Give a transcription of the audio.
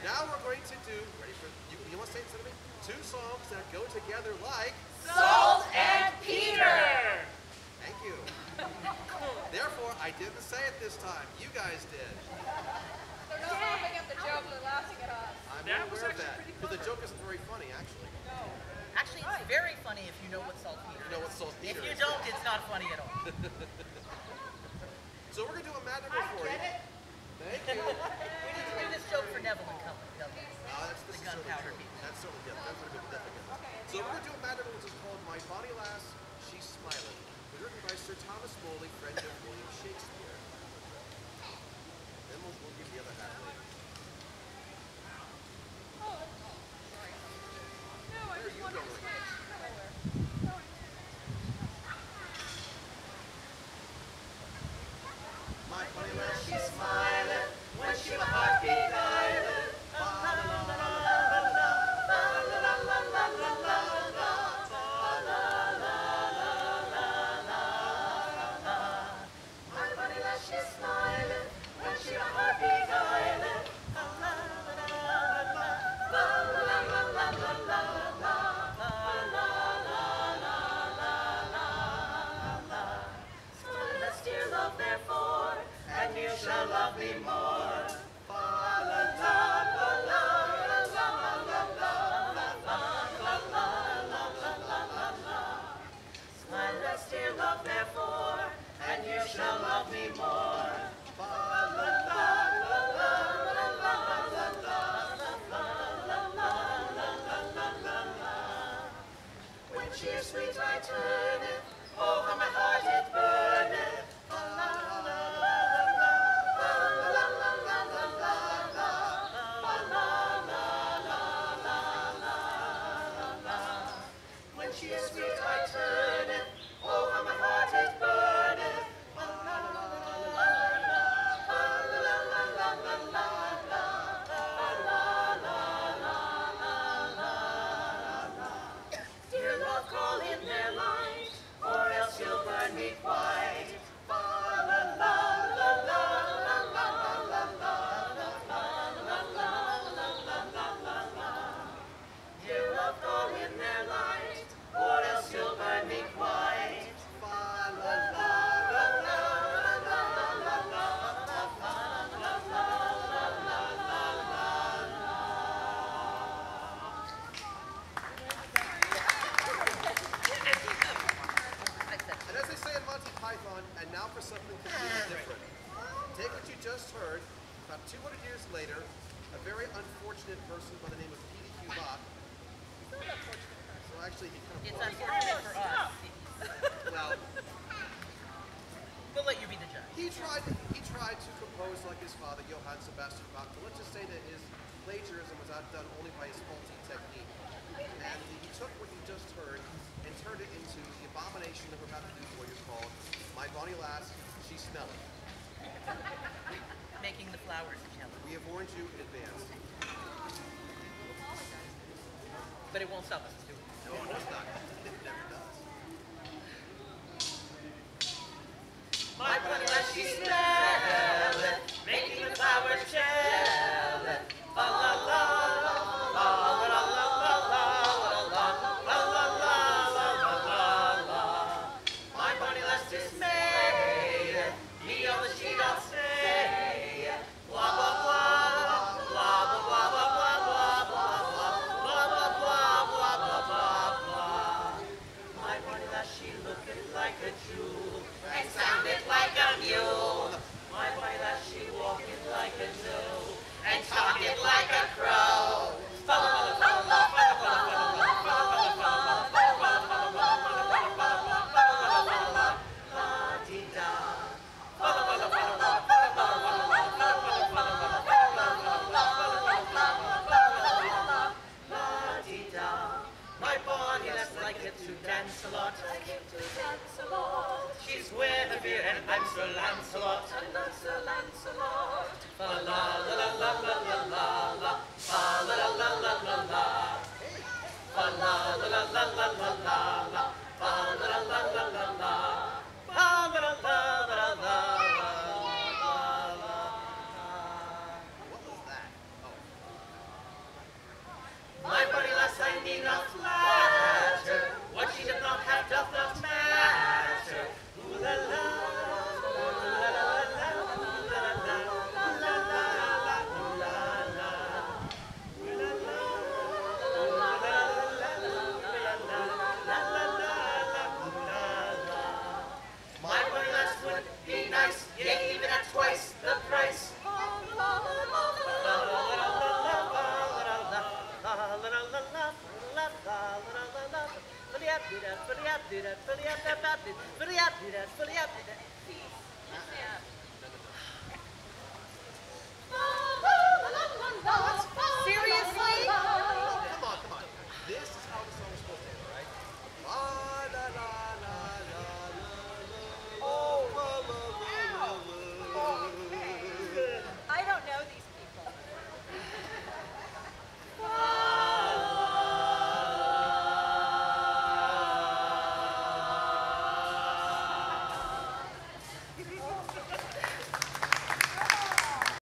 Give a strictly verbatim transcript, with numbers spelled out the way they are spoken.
Now we're going to do, ready for, you, you want to say it instead of me? Two songs that go together like Salt and Peter. Thank you. Therefore, I didn't say it this time. You guys did. They're not laughing at the joke, they're laughing at us. I'm That aware was of actually that. pretty Because the clever. joke isn't very funny, actually. No. Actually, it's very funny if you know what saltpeter You know what saltpeter is. If you is. don't, it's not funny at all. So we're going to do a madrigal for you. Thank you. We need to do this joke for Neville and Company, don't we? Uh, that's, The this is gunpowder certainly true. people. That's certainly good. That's certainly significant. Okay, So we're going to do a madrigal which is called My Bonnie Lass, She's Smiling. It was written by Sir Thomas Morley, friend of William Shakespeare. Then we'll, we'll give the other half later. Oh, sorry. No, I Where are just you wanted to going? switch. Nowhere. Sorry. My Bonnie Lass, she's smiling when she my heart beguiling. Shall love me more. Fa la la la la la la la la la la la la la. Smile, let's dear love therefore, and you shall love me more. Fa la la la la la la la la la la la la. When she is sweet, I turn it. Oh, how my heart it burneth. She is sweet, I turn it. Oh, how my heart it burneth. La la la la la la la la la la la la la. Dear love, call in their light, or else you'll burn me quite. La la la la la la la la la la la la. Dear love, call in their light, or else you'll burn me quite. Fa la la la la la la la And as they say in Monty Python, and now for something completely different. Take what you just heard. About two hundred years later, a very unfortunate person by the name of P D Q Bach. So actually, he kind of It's was. unfortunate for us. Well, We'll let you be the judge. he tried. He tried to compose like his father, Johann Sebastian Bach. But let's just say that his plagiarism was outdone only by his faulty technique. And he took what you just heard and turned it into the abomination that we're about to do for you, called "My Bonnie Lass, She's Smelling." Making the flowers yellow. We have warned you in advance. But it won't stop us from doing it. No, it does not. It never does. My Bonnie Lass, she's smelling, making the flowers jealous. La la la, la la la la la la la la la la la la. My Bonnie Lass dismayed, me on the sheet I'll say. Blah blah blah, blah blah blah blah blah blah blah blah blah blah blah blah blah. My Bonnie Lass, she looketh like a jewel and sounded like a mule. My Bonnie Lass, she walketh like a doe and talketh like a crow. My Bonnie Lass liketh to dance a lot. She's Guinevere and I'm Sir Lancelot. And I'm Sir Lancelot. La la la la la la la la la. La la la la la la la. La la la la la la la la la. La la la la la la la. La la la la la la la. What was that? Oh. fully up, do that, fully up, that, that, fully up, do that, fully up, do that.